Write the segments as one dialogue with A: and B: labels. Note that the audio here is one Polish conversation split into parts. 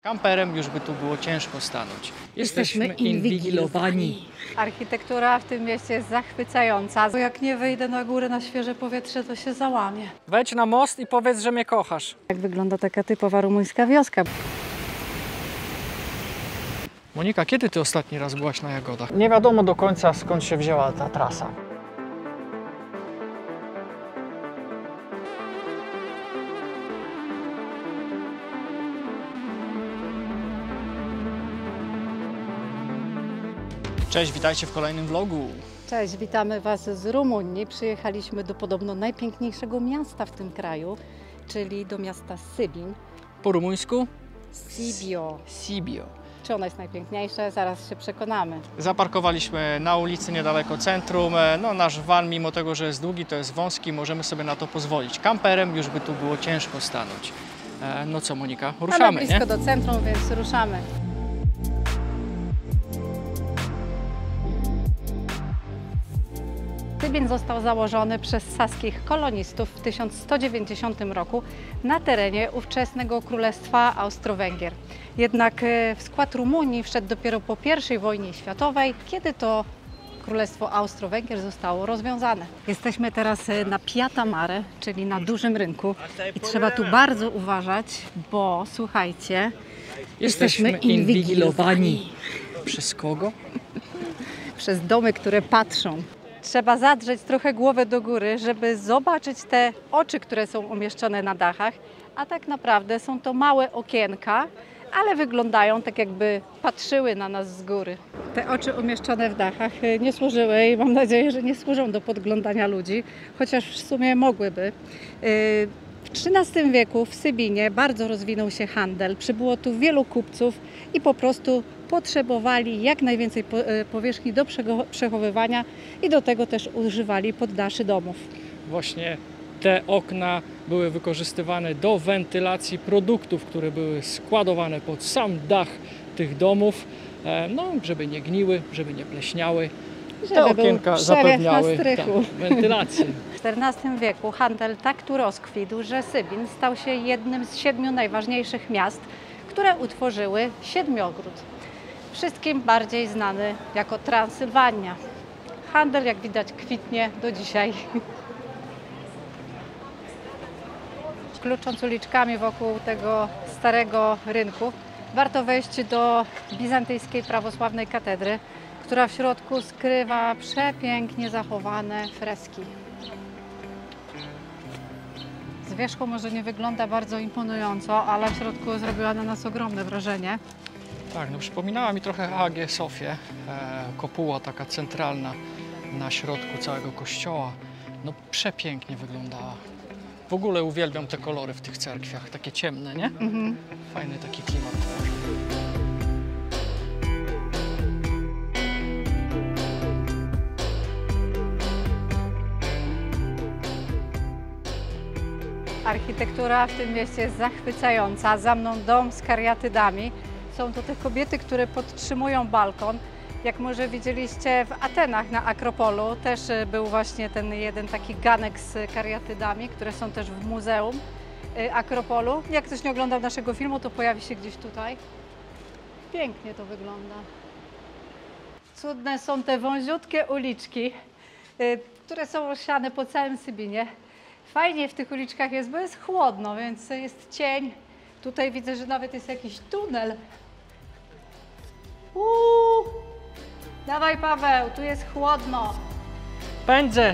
A: Kamperem już by tu było ciężko stanąć.
B: Jesteśmy inwigilowani.
C: Architektura w tym mieście jest zachwycająca. Bo jak nie wyjdę na górę na świeże powietrze, to się załamię.
A: Wejdź na most i powiedz, że mnie kochasz.
C: Jak wygląda taka typowa rumuńska wioska?
A: Monika, kiedy ty ostatni raz byłaś na Jagodach? Nie wiadomo do końca, skąd się wzięła ta trasa. Cześć, witajcie w kolejnym vlogu.
C: Cześć, witamy Was z Rumunii. Przyjechaliśmy do podobno najpiękniejszego miasta w tym kraju, czyli do miasta Sybin.
A: Po rumuńsku?
C: Sibiu.
A: Sibiu.
C: Czy ono jest najpiękniejsze? Zaraz się przekonamy.
A: Zaparkowaliśmy na ulicy niedaleko centrum. No, nasz van, mimo tego, że jest długi, to jest wąski, możemy sobie na to pozwolić. Kamperem już by tu było ciężko stanąć. No co, Monika, ruszamy,
C: Ale blisko
A: nie?
C: do centrum, więc ruszamy. Sybin został założony przez saskich kolonistów w 1190 roku na terenie ówczesnego Królestwa Austro-Węgier. Jednak w skład Rumunii wszedł dopiero po I wojnie światowej, kiedy to Królestwo Austro-Węgier zostało rozwiązane. Jesteśmy teraz na Piatra Mare, czyli na dużym rynku i trzeba tu bardzo uważać, bo słuchajcie, jesteśmy inwigilowani.
A: Przez kogo?
C: Przez domy, które patrzą. Trzeba zadrzeć trochę głowę do góry, żeby zobaczyć te oczy, które są umieszczone na dachach, a tak naprawdę są to małe okienka, ale wyglądają tak, jakby patrzyły na nas z góry. Te oczy umieszczone w dachach nie służyły i mam nadzieję, że nie służą do podglądania ludzi, chociaż w sumie mogłyby. W XIII wieku w Sybinie bardzo rozwinął się handel, przybyło tu wielu kupców i po prostu potrzebowali jak najwięcej powierzchni do przechowywania i do tego też używali poddaszy domów.
A: Właśnie te okna były wykorzystywane do wentylacji produktów, które były składowane pod sam dach tych domów, no, żeby nie gniły, żeby nie pleśniały. Te okienka zapewniały wentylację.
C: W XIV wieku handel tak tu rozkwitł, że Sybin stał się jednym z 7 najważniejszych miast, które utworzyły Siedmiogród. Wszystkim bardziej znany jako Transylwania. Handel, jak widać, kwitnie do dzisiaj. Klucząc uliczkami wokół tego starego rynku, warto wejść do bizantyjskiej prawosławnej katedry, która w środku skrywa przepięknie zachowane freski. Z wierzchu może nie wygląda bardzo imponująco, ale w środku zrobiła na nas ogromne wrażenie.
A: Tak, no przypominała mi trochę Hagię Sofię, kopuła taka centralna na środku całego kościoła. No przepięknie wyglądała. W ogóle uwielbiam te kolory w tych cerkwiach, takie ciemne, nie? Fajny taki klimat tworzy.
C: Architektura w tym mieście jest zachwycająca. Za mną dom z kariatydami. Są to te kobiety, które podtrzymują balkon. Jak może widzieliście w Atenach na Akropolu, też był właśnie ten jeden taki ganek z kariatydami, które są też w Muzeum Akropolu. Jak ktoś nie oglądał naszego filmu, to pojawi się gdzieś tutaj. Pięknie to wygląda. Cudne są te wąziutkie uliczki, które są rozsiane po całym Sybinie. Fajnie w tych uliczkach jest, bo jest chłodno, więc jest cień. Tutaj widzę, że nawet jest jakiś tunel. Dawaj, Paweł, tu jest chłodno.
A: Pędzę!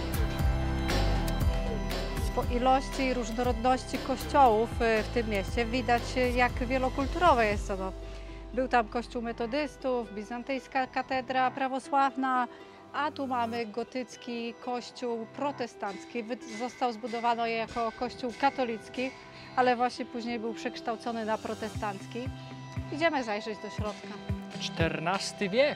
C: Po ilości i różnorodności kościołów w tym mieście widać, jak wielokulturowe jest to. Był tam kościół metodystów, bizantyjska katedra prawosławna, a tu mamy gotycki kościół protestancki. Został zbudowany jako kościół katolicki, ale właśnie później był przekształcony na protestancki. Idziemy zajrzeć do środka.
A: XIV wiek.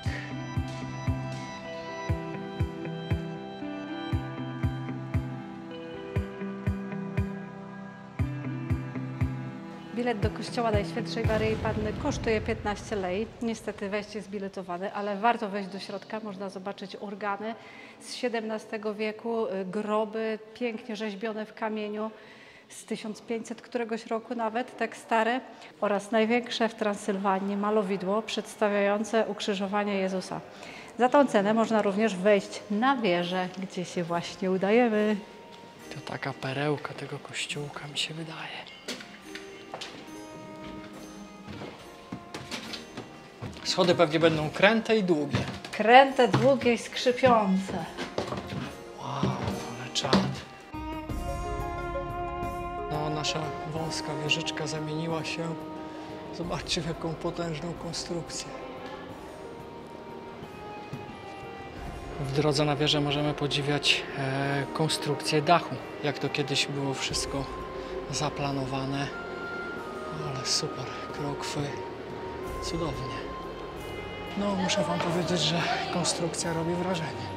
C: Bilet do kościoła Najświętszej Maryi Panny kosztuje 15 lei. Niestety wejście jest biletowane, ale warto wejść do środka. Można zobaczyć organy z XVII wieku, groby pięknie rzeźbione w kamieniu. z 1500 któregoś roku nawet, tak stare, oraz największe w Transylwanii malowidło przedstawiające ukrzyżowanie Jezusa. Za tą cenę można również wejść na wieżę, gdzie się właśnie udajemy.
A: To taka perełka tego kościółka mi się wydaje. Schody pewnie będą kręte i długie.
C: Kręte, długie i skrzypiące.
A: Wow, ale czad. No, nasza wąska wieżyczka zamieniła się. Zobaczcie, w jaką potężną konstrukcję. W drodze na wieżę możemy podziwiać konstrukcję dachu, jak to kiedyś było wszystko zaplanowane. Ale super, krokwy, cudownie. No, muszę wam powiedzieć, że konstrukcja robi wrażenie.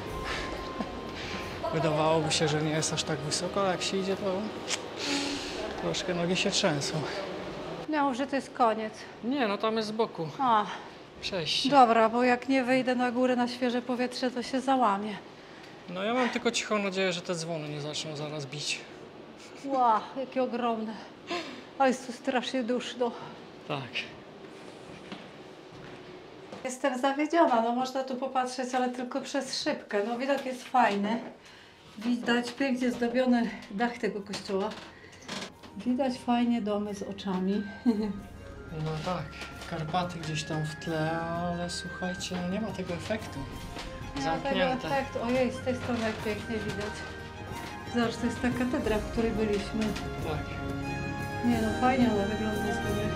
A: Wydawałoby się, że nie jest aż tak wysoko, ale jak się idzie, to troszkę nogi się trzęsą.
C: No, że to jest koniec.
A: Nie, no tam jest z boku
C: A,
A: przejście.
C: dobra, bo jak nie wyjdę na górę na świeże powietrze, to się załamie.
A: No ja mam tylko cichą nadzieję, że te dzwony nie zaczną zaraz bić.
C: Ła, jakie ogromne. A jest tu strasznie duszno.
A: Tak.
C: Jestem zawiedziona, no można tu popatrzeć, ale tylko przez szybkę. No widok jest fajny. Widać pięknie zdobiony dach tego kościoła. Widać fajnie domy z oczami.
A: No tak, Karpaty gdzieś tam w tle, ale słuchajcie, no nie ma tego efektu.
C: Nie ma tego
A: Zamknięte.
C: efektu. Ojej, z tej strony jak pięknie widać. Zobacz, to jest ta katedra, w której byliśmy.
A: Tak.
C: Nie no, fajnie ona wygląda z góry.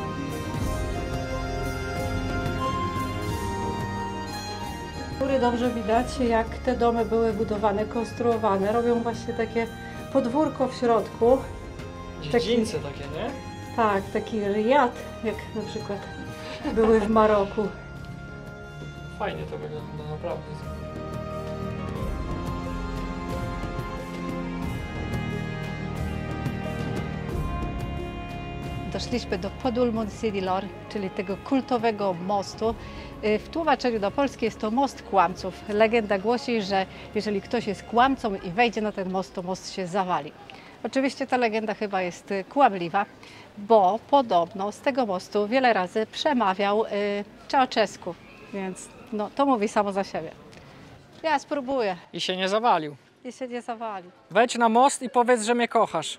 C: Z góry dobrze widać, jak te domy były budowane, konstruowane. Robią właśnie takie podwórko w środku.
A: Dziedzińce takie, nie?
C: Tak, taki riad, jak na przykład były w Maroku.
A: Fajnie to wygląda, naprawdę.
C: Doszliśmy do Podul Monsignor, czyli tego kultowego mostu. W tłumaczeniu do Polski jest to most kłamców. Legenda głosi, że jeżeli ktoś jest kłamcą i wejdzie na ten most, to most się zawali. Oczywiście ta legenda chyba jest kłamliwa, bo podobno z tego mostu wiele razy przemawiał Ceausescu, więc no, to mówi samo za siebie. Ja spróbuję
A: I się nie zawalił.
C: i się nie zawali.
A: Wejdź na most i powiedz, że mnie kochasz.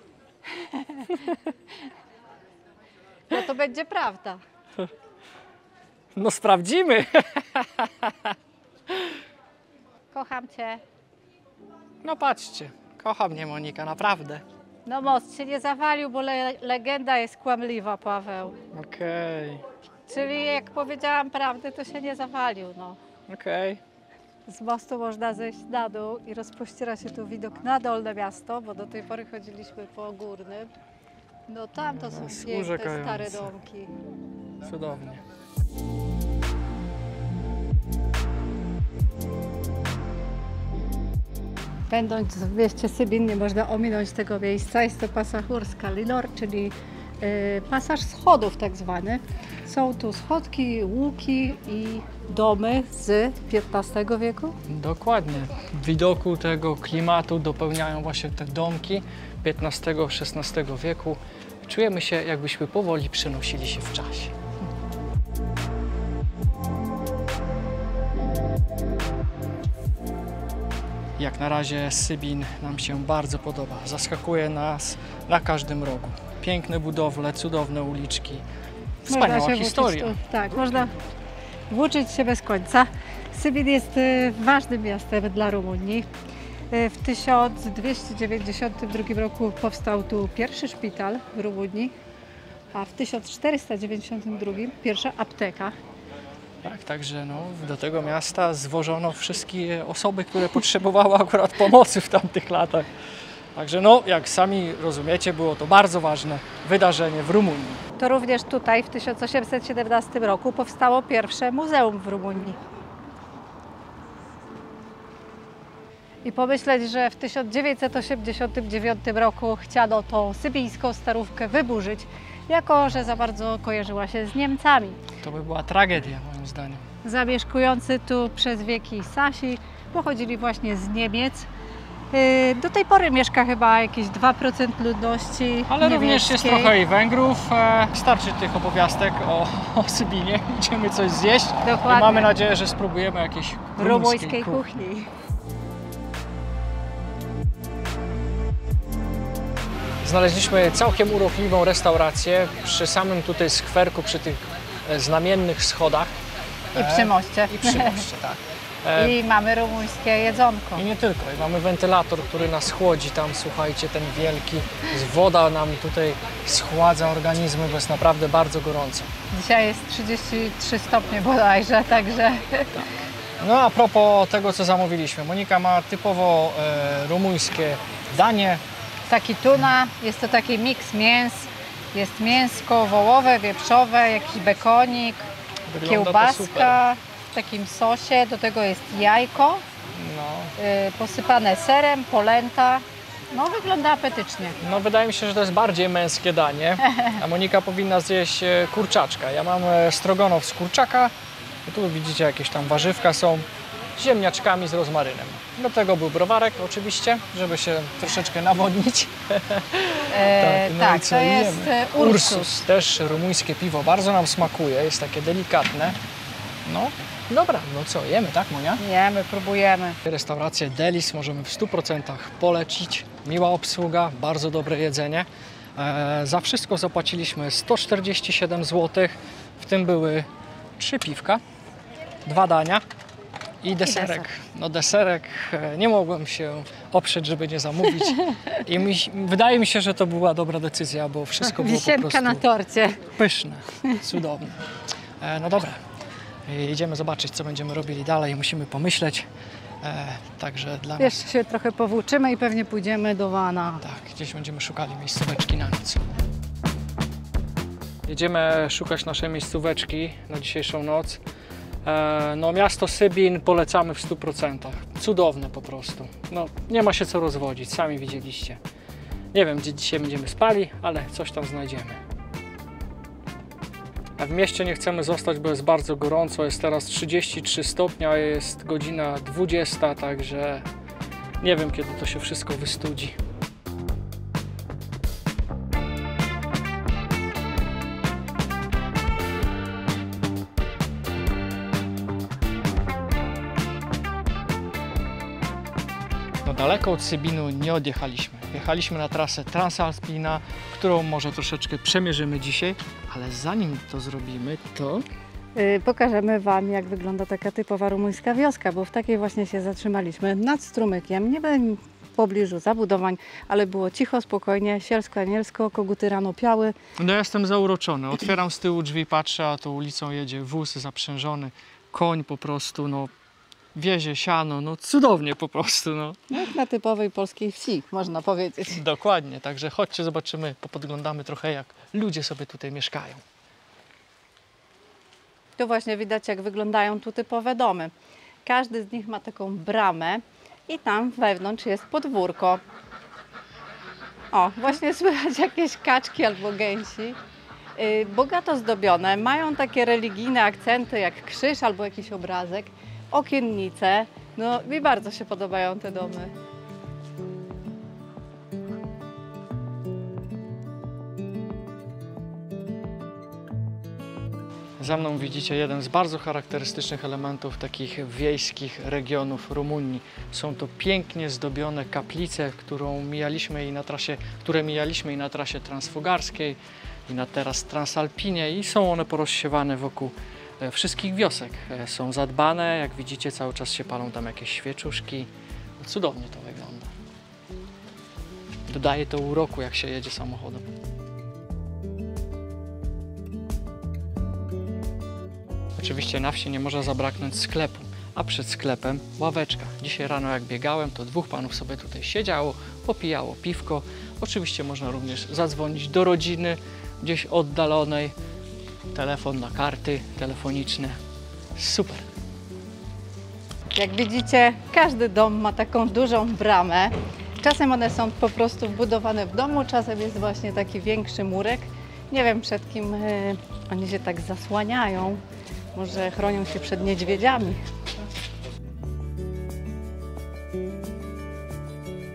C: No to będzie prawda.
A: No sprawdzimy.
C: Kocham Cię.
A: No patrzcie, kocha mnie Monika, naprawdę.
C: No most się nie zawalił, bo legenda jest kłamliwa, Paweł.
A: Okej,
C: Czyli jak powiedziałam prawdę, to się nie zawalił. No.
A: okej.
C: Z mostu można zejść na dół i rozpościera się tu widok na Dolne Miasto, bo do tej pory chodziliśmy po Górnym. No tam to są piękne,
A: urzekające.
C: stare domki.
A: Cudownie.
C: Będąc w mieście Sybin nie można ominąć tego miejsca. Jest to Pasahurska Lilor, czyli pasaż schodów tak zwany. Są tu schodki, łuki i domy z XV wieku.
A: Dokładnie. Widoku tego klimatu dopełniają właśnie te domki XV-XVI wieku. Czujemy się, jakbyśmy powoli przenosili się w czasie. Jak na razie Sybin nam się bardzo podoba. Zaskakuje nas na każdym rogu. Piękne budowle, cudowne uliczki. Wspaniała
C: Można się
A: historia.
C: włóczyć tu, tak, można włóczyć się bez końca. Sybin jest ważnym miastem dla Rumunii. W 1292 roku powstał tu pierwszy szpital w Rumunii, a w 1492 pierwsza apteka.
A: Tak, także no, do tego miasta zwożono wszystkie osoby, które potrzebowały akurat pomocy w tamtych latach. Także no, jak sami rozumiecie, było to bardzo ważne wydarzenie w Rumunii.
C: To również tutaj w 1817 roku powstało pierwsze muzeum w Rumunii. I pomyśleć, że w 1989 roku chciano tą sybińską starówkę wyburzyć, jako że za bardzo kojarzyła się z Niemcami.
A: To by była tragedia, moim zdaniem.
C: Zamieszkujący tu przez wieki Sasi pochodzili właśnie z Niemiec Do tej pory mieszka chyba jakieś 2% ludności
A: Ale również jest
C: niemieckiej.
A: trochę i Węgrów. Starczy tych opowiastek o Sybinie. Idziemy coś zjeść.
C: Dokładnie.
A: I mamy nadzieję, że spróbujemy jakiejś
C: Rumuńskiej kuchni.
A: Znaleźliśmy całkiem urokliwą restaurację przy samym tutaj skwerku, przy tych znamiennych schodach.
C: I przy moście.
A: I przy moście, tak.
C: I mamy rumuńskie jedzonko.
A: I nie tylko. I mamy wentylator, który nas chłodzi tam, słuchajcie, ten wielki. Woda nam tutaj schładza organizmy, bo jest naprawdę bardzo gorąco.
C: Dzisiaj jest 33 stopnie bodajże, także...
A: No a propos tego, co zamówiliśmy. Monika ma typowo rumuńskie danie.
C: Taki tuna, jest to taki miks mięs. Jest mięsko wołowe, wieprzowe, jakiś bekonik,
A: Wygląda to super.
C: kiełbaska w takim sosie, do tego jest jajko
A: No.
C: posypane serem, polenta. No wygląda apetycznie.
A: No wydaje mi się, że to jest bardziej męskie danie, a Monika powinna zjeść kurczaczka. Ja mam stroganow z kurczaka, tu widzicie jakieś tam warzywka są, z ziemniaczkami z rozmarynem. Do tego był browarek oczywiście, żeby się troszeczkę nawodnić. No i
C: Tak,
A: co
C: to jest
A: jemy?
C: Ursus.
A: Też rumuńskie piwo, bardzo nam smakuje, jest takie delikatne. No dobra, no co, jemy, tak Monia?
C: Jemy, próbujemy.
A: Restaurację Delis możemy w 100% polecić. Miła obsługa, bardzo dobre jedzenie. Za wszystko zapłaciliśmy 147 zł. W tym były 3 piwka, 2 dania i deserek.
C: deser.
A: No deserek nie mogłem się oprzeć, żeby nie zamówić. I wydaje mi się, że to była dobra decyzja, bo wszystko było po
C: Wisienka
A: prostu
C: na torcie.
A: pyszne, cudowne. No dobra, idziemy zobaczyć, co będziemy robili dalej. Musimy pomyśleć. Także dla nas,
C: Jeszcze się trochę powłóczymy i pewnie pójdziemy do Wana.
A: tak, gdzieś będziemy szukali miejscóweczki na noc. Jedziemy szukać naszej miejscóweczki na dzisiejszą noc. No miasto Sybin polecamy w 100%. Cudowne po prostu. No nie ma się co rozwodzić, sami widzieliście. Nie wiem, gdzie dzisiaj będziemy spali, ale coś tam znajdziemy. A w mieście nie chcemy zostać, bo jest bardzo gorąco. Jest teraz 33 stopnie, a jest godzina 20, także nie wiem, kiedy to się wszystko wystudzi. No daleko od Sybinu nie odjechaliśmy. Jechaliśmy na trasę Transalpina, którą może troszeczkę przemierzymy dzisiaj, ale zanim to zrobimy, to
C: Pokażemy Wam, jak wygląda taka typowa rumuńska wioska, bo w takiej właśnie się zatrzymaliśmy nad strumykiem. Nie byłem w pobliżu zabudowań, ale było cicho, spokojnie, sielsko-anielsko, koguty rano piały.
A: no ja jestem zauroczony. Otwieram z tyłu drzwi, patrzę, a tą ulicą jedzie wóz zaprzężony, koń po prostu, no wiezie siano, no cudownie po prostu, no.
C: Jak na typowej polskiej wsi, można powiedzieć.
A: Dokładnie, także chodźcie, zobaczymy, popodglądamy trochę, jak ludzie sobie tutaj mieszkają.
C: Tu właśnie widać, jak wyglądają tu typowe domy. Każdy z nich ma taką bramę i tam wewnątrz jest podwórko. O, właśnie słychać jakieś kaczki albo gęsi. Bogato zdobione, mają takie religijne akcenty jak krzyż albo jakiś obrazek, okiennice. No mi bardzo się podobają te domy.
A: Za mną widzicie jeden z bardzo charakterystycznych elementów takich wiejskich regionów Rumunii. Są to pięknie zdobione kaplice, które mijaliśmy i na trasie transfugarskiej, i na teraz Transalpinie, i są one porozsiewane wokół wszystkich wiosek. Są zadbane, jak widzicie, cały czas się palą tam jakieś świeczuszki. Cudownie to wygląda. Dodaje to uroku, jak się jedzie samochodem. Oczywiście na wsi nie może zabraknąć sklepu, a przed sklepem ławeczka. Dzisiaj rano jak biegałem, to 2 panów sobie tutaj siedziało, popijało piwko. Oczywiście można również zadzwonić do rodziny gdzieś oddalonej. Telefon na karty telefoniczne. Super.
C: Jak widzicie, każdy dom ma taką dużą bramę. Czasem one są po prostu wbudowane w domu, czasem jest właśnie taki większy murek. Nie wiem, przed kim oni się tak zasłaniają. Może chronią się przed niedźwiedziami.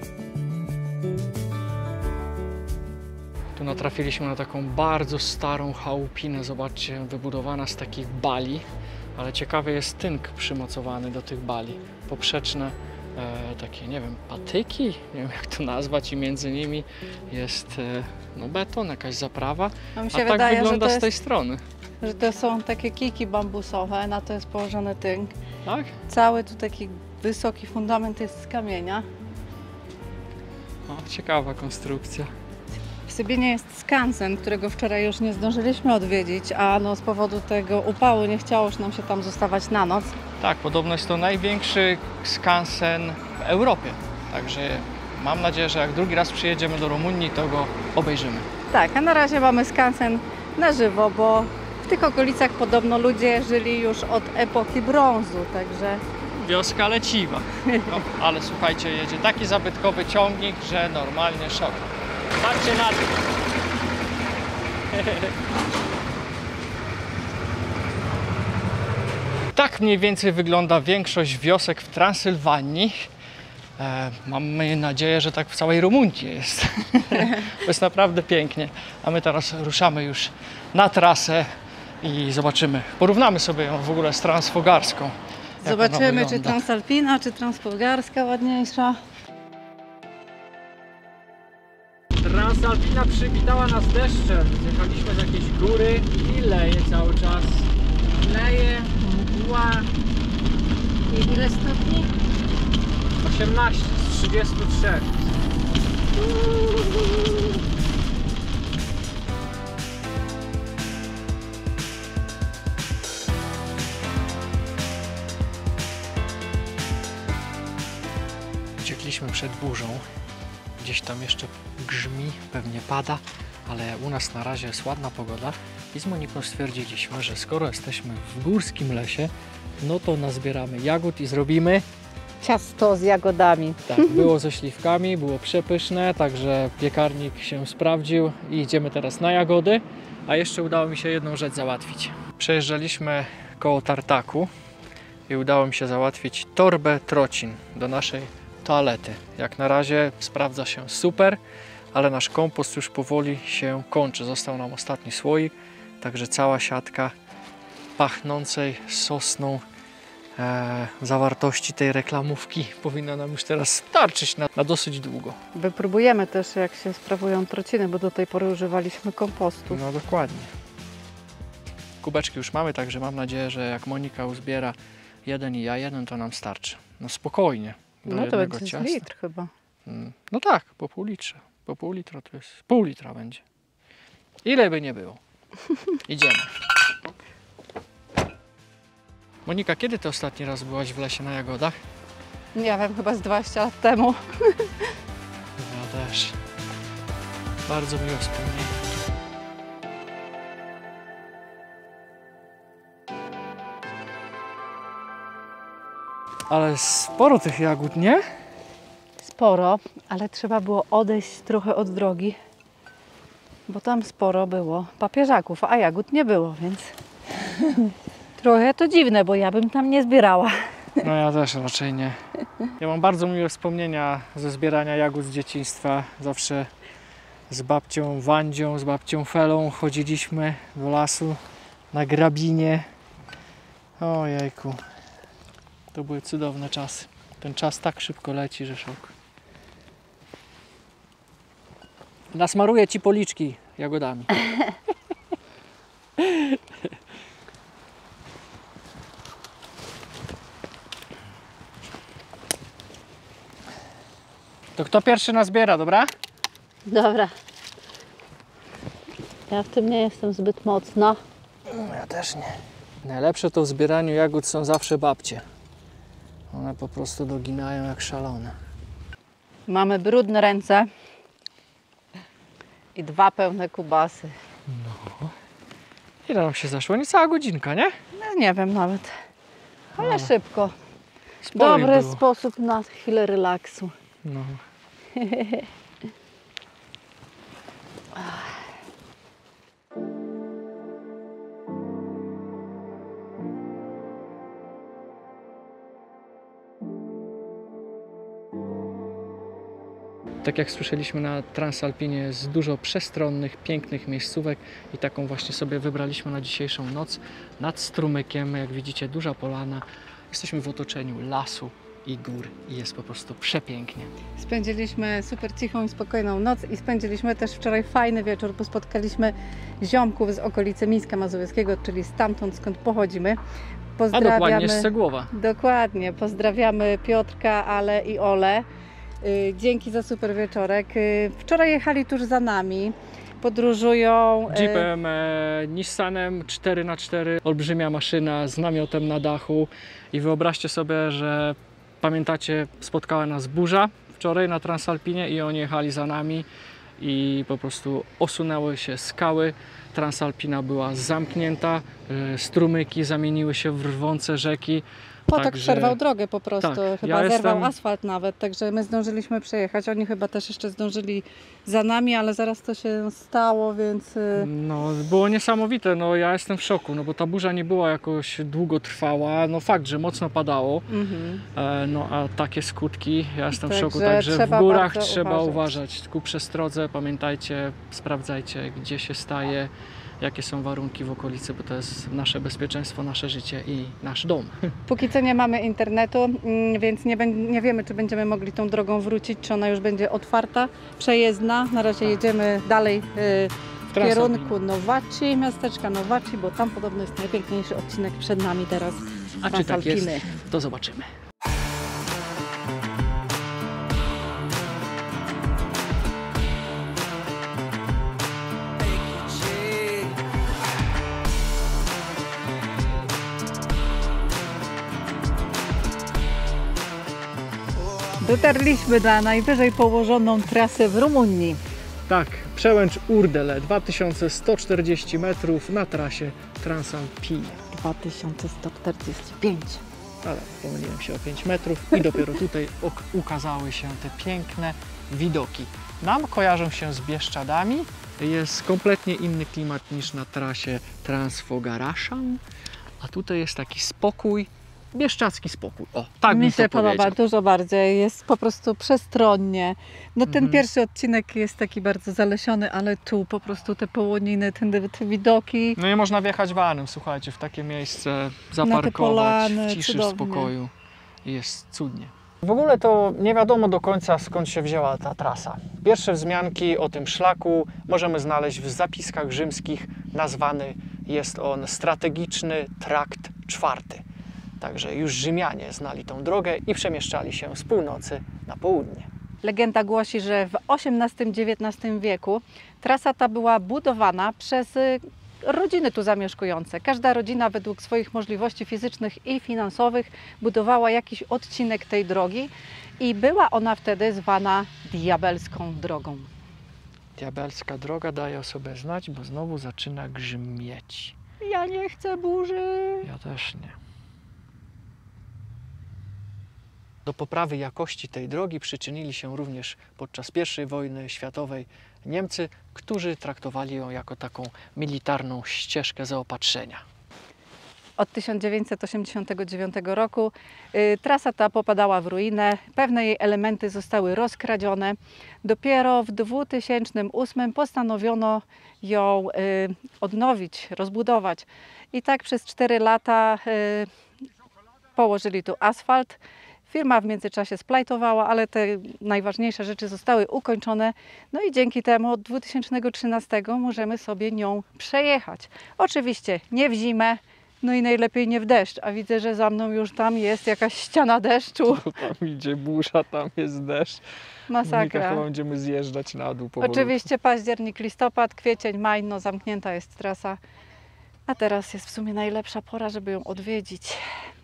A: natrafiliśmy na taką bardzo starą chałupinę, zobaczcie, wybudowana z takich bali, ale ciekawy jest tynk przymocowany do tych bali. Poprzeczne takie, nie wiem, patyki, nie wiem jak to nazwać, i między nimi jest no, beton, jakaś zaprawa,
C: No mi
A: a
C: się
A: tak
C: wydaje,
A: wygląda
C: że
A: z tej strony.
C: że to są takie kijki bambusowe, na to jest położony tynk.
A: Tak?
C: Cały tu taki wysoki fundament jest z kamienia.
A: O, ciekawa konstrukcja.
C: W Sybinie jest skansen, którego wczoraj już nie zdążyliśmy odwiedzić, a no z powodu tego upału nie chciało już nam się tam zostawać na noc.
A: Tak, podobno jest to największy skansen w Europie, także mam nadzieję, że jak drugi raz przyjedziemy do Rumunii, to go obejrzymy.
C: Tak, a na razie mamy skansen na żywo, bo w tych okolicach podobno ludzie żyli już od epoki brązu, także
A: Wioska leciwa. No, ale słuchajcie, jedzie taki zabytkowy ciągnik, że normalnie szok. Patrzcie na to. Tak mniej więcej wygląda większość wiosek w Transylwanii. Mamy nadzieję, że tak w całej Rumunii jest. To jest naprawdę pięknie. A my teraz ruszamy już na trasę i zobaczymy. Porównamy sobie ją w ogóle z transfogarską. Jak ona
C: zobaczymy, czy
A: wygląda.
C: transalpina, czy transfolgarska ładniejsza.
A: Transalpina przywitała nas deszczem. Zjechaliśmy z jakiejś góry i leje cały czas.
C: Leje, mgła. I ile stopni?
A: 18 z 33. Uciekliśmy przed burzą. Gdzieś tam jeszcze grzmi, pewnie pada, ale u nas na razie jest ładna pogoda i z Moniką stwierdziliśmy, że skoro jesteśmy w górskim lesie, no to nazbieramy jagód i zrobimy.
C: Ciasto z jagodami.
A: Tak, było ze śliwkami, było przepyszne, także piekarnik się sprawdził i idziemy teraz na jagody, a jeszcze udało mi się jedną rzecz załatwić. Przejeżdżaliśmy koło tartaku i udało mi się załatwić torbę trocin do naszej toalety. Jak na razie sprawdza się super, ale nasz kompost już powoli się kończy. Został nam ostatni słoik, także cała siatka pachnącej sosną zawartości tej reklamówki powinna nam już teraz starczyć na dosyć długo.
C: Wypróbujemy też, jak się sprawują trociny, bo do tej pory używaliśmy kompostu.
A: No dokładnie. Kubeczki już mamy, także mam nadzieję, że jak Monika uzbiera jeden i ja jeden, to nam starczy. No spokojnie. Do
C: No to
A: jednego
C: będzie z
A: ciasta.
C: litr chyba.
A: No tak, po pół litrze. Po pół litra to jest pół litra będzie. Ile by nie było. Idziemy. Monika, kiedy ty ostatni raz byłaś w lesie na jagodach?
C: Nie wiem, chyba z 20 lat temu.
A: Ja też. Bardzo miło wspomnienie. Ale sporo tych jagód, nie?
C: Sporo, ale trzeba było odejść trochę od drogi, bo tam sporo było papieżaków, a jagód nie było, więc trochę to dziwne, bo ja bym tam nie zbierała.
A: No ja też raczej nie. Ja mam bardzo miłe wspomnienia ze zbierania jagód z dzieciństwa. Zawsze z babcią Wandzią, z babcią Felą chodziliśmy do lasu na grabinie. Ojejku, to były cudowne czasy. Ten czas tak szybko leci, że szok. Nasmaruję ci policzki jagodami. To kto pierwszy nazbiera, dobra?
C: Dobra. Ja w tym nie jestem zbyt mocna.
A: No, ja też nie. Najlepsze to w zbieraniu jagód są zawsze babcie. One po prostu doginają jak szalone.
C: Mamy brudne ręce i 2 pełne kubasy.
A: Ile nam się zeszło? Niecała godzinka, nie?
C: No, nie wiem nawet, ale szybko.
A: Sporo ich
C: Dobry
A: było.
C: sposób na chwilę relaksu.
A: No. Tak jak słyszeliśmy, na Transalpinie jest dużo przestronnych, pięknych miejscówek i taką właśnie sobie wybraliśmy na dzisiejszą noc nad strumykiem. Jak widzicie, duża polana. Jesteśmy w otoczeniu lasu i gór i jest po prostu przepięknie.
C: Spędziliśmy super cichą i spokojną noc i spędziliśmy też wczoraj fajny wieczór, bo spotkaliśmy ziomków z okolicy Mińska Mazowieckiego, czyli stamtąd, skąd pochodzimy.
A: A dokładnie z Segłowa.
C: Dokładnie. Pozdrawiamy Piotrka, Ale i Ole. Dzięki za super wieczorek. Wczoraj jechali tuż za nami. Podróżują
A: Jeepem, Nissanem 4x4, olbrzymia maszyna z namiotem na dachu i wyobraźcie sobie, że pamiętacie, spotkała nas burza wczoraj na Transalpinie i oni jechali za nami i po prostu osunęły się skały. Transalpina była zamknięta, strumyki zamieniły się w rwące rzeki.
C: Potok przerwał drogę po prostu,
A: tak,
C: chyba zerwał asfalt nawet, także my zdążyliśmy przejechać, oni chyba też jeszcze zdążyli za nami, ale zaraz to się stało, więc...
A: No, było niesamowite, no ja jestem w szoku, no bo ta burza nie była jakoś długotrwała, no fakt, że mocno padało, no a takie skutki, ja jestem w szoku, także w górach trzeba uważać ku przestrodze, pamiętajcie, sprawdzajcie, gdzie się staje, jakie są warunki w okolicy, bo to jest nasze bezpieczeństwo, nasze życie i nasz dom.
C: Póki co nie mamy internetu, więc nie wiemy, czy będziemy mogli tą drogą wrócić, czy ona już będzie otwarta, przejezdna. Na razie jedziemy dalej w kierunku Nowaci, miasteczka Nowaci, bo tam podobno jest najpiękniejszy odcinek przed nami teraz.
A: A czy tak jest? To zobaczymy.
C: Dotarliśmy na najwyżej położoną trasę w Rumunii.
A: Tak, przełęcz Urdele, 2140 metrów na trasie Transalpine.
C: 2145.
A: Ale pomyliłem się o 5 metrów i dopiero tutaj ukazały się te piękne widoki. Nam kojarzą się z Bieszczadami, jest kompletnie inny klimat niż na trasie Transfogaraszan, a tutaj jest taki spokój, bieszczadzki spokój. O, tak
C: mi się podoba dużo bardziej, jest po prostu przestronnie. No ten pierwszy odcinek jest taki bardzo zalesiony, ale tu po prostu te połoniny, te widoki.
A: No nie można wjechać vanem, słuchajcie, w takie miejsce zaparkować
C: polany,
A: w ciszy,
C: cudownie.
A: w spokoju. Jest cudnie. W ogóle to nie wiadomo do końca, skąd się wzięła ta trasa. Pierwsze wzmianki o tym szlaku możemy znaleźć w zapiskach rzymskich. Nazwany jest on strategiczny trakt czwarty. Także już Rzymianie znali tą drogę i przemieszczali się z północy na południe.
C: Legenda głosi, że w XVIII-XIX wieku trasa ta była budowana przez rodziny tu zamieszkujące. Każda rodzina według swoich możliwości fizycznych i finansowych budowała jakiś odcinek tej drogi i była ona wtedy zwana diabelską drogą.
A: Diabelska droga daje o sobie znać, bo znowu zaczyna grzmieć.
C: Ja nie chcę burzy.
A: Ja też nie. Do poprawy jakości tej drogi przyczynili się również podczas I wojny światowej Niemcy, którzy traktowali ją jako taką militarną ścieżkę zaopatrzenia.
C: Od 1989 roku trasa ta popadała w ruinę, pewne jej elementy zostały rozkradzione. Dopiero w 2008 postanowiono ją odnowić, rozbudować. I tak przez 4 lata położyli tu asfalt. Firma w międzyczasie splajtowała, ale te najważniejsze rzeczy zostały ukończone. No i dzięki temu od 2013 możemy sobie nią przejechać. Oczywiście nie w zimę, no i najlepiej nie w deszcz. A widzę, że za mną już tam jest jakaś ściana deszczu.
A: Tam idzie burza, tam jest deszcz.
C: Masakra.
A: Chyba będziemy zjeżdżać na dół powolutku.
C: Oczywiście październik, listopad, kwiecień, maj, no zamknięta jest trasa. A teraz jest w sumie najlepsza pora, żeby ją odwiedzić.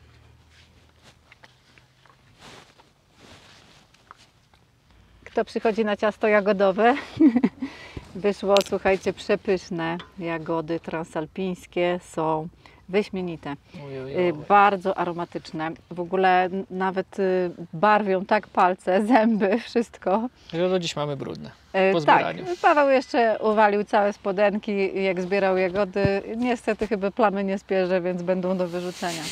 C: Kto przychodzi na ciasto jagodowe? Wyszło, słuchajcie, przepyszne jagody transalpińskie, są wyśmienite, bardzo aromatyczne. W ogóle nawet barwią tak palce, zęby, wszystko.
A: Że do dziś mamy brudne po zbieraniu.
C: Tak, Paweł jeszcze uwalił całe spodenki, jak zbierał jagody. Niestety chyba plamy nie spierze, więc będą do wyrzucenia.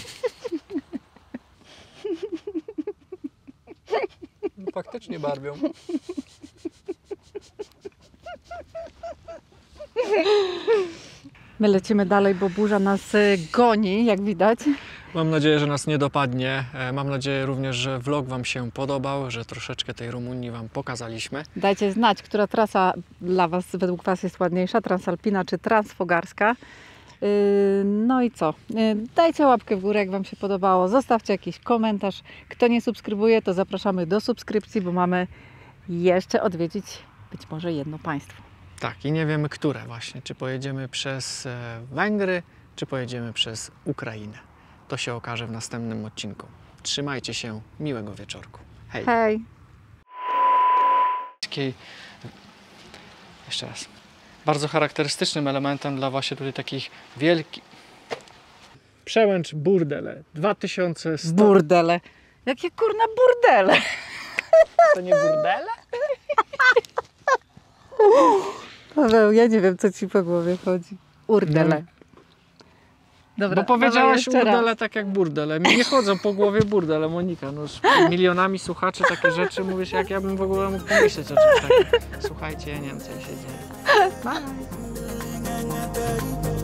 A: Faktycznie barwią.
C: My lecimy dalej, bo burza nas goni, jak widać.
A: Mam nadzieję, że nas nie dopadnie. Mam nadzieję również, że vlog Wam się podobał, że troszeczkę tej Rumunii Wam pokazaliśmy.
C: Dajcie znać, która trasa dla Was, według Was jest ładniejsza, Transalpina czy Transfogarska. No i co? Dajcie łapkę w górę, jak Wam się podobało. Zostawcie jakiś komentarz. Kto nie subskrybuje, to zapraszamy do subskrypcji, bo mamy jeszcze odwiedzić być może jedno państwo.
A: Tak, i nie wiemy, które właśnie. Czy pojedziemy przez Węgry, czy pojedziemy przez Ukrainę. To się okaże w następnym odcinku. Trzymajcie się, miłego wieczorku. Hej!
C: Hej!
A: Jeszcze raz. Bardzo charakterystycznym elementem dla właśnie tutaj takich wielkich... Przełęcz Burdele 2100...
C: Burdele. Jakie kurna burdele?
A: To nie burdele?
C: Paweł, ja nie wiem, co Ci po głowie chodzi. Urdele. Dobra,
A: Bo powiedziałaś
C: jeszcze raz.
A: burdele tak jak burdele. Mi nie chodzą po głowie burdele, Monika. No, z milionami słuchaczy takie rzeczy mówisz, jak ja bym w ogóle mógł pomyśleć o czymś takim. Słuchajcie, ja nie wiem, co się dzieje.
C: Bye.